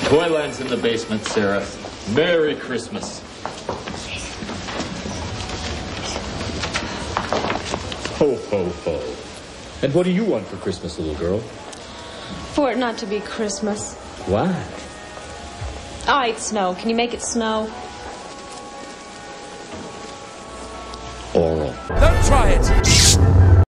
Toyland's in the basement, Sarah. Merry Christmas. Ho, ho, ho. And what do you want for Christmas, little girl? For it not to be Christmas. Why? All right, snow. Can you make it snow? Oral. Don't try it.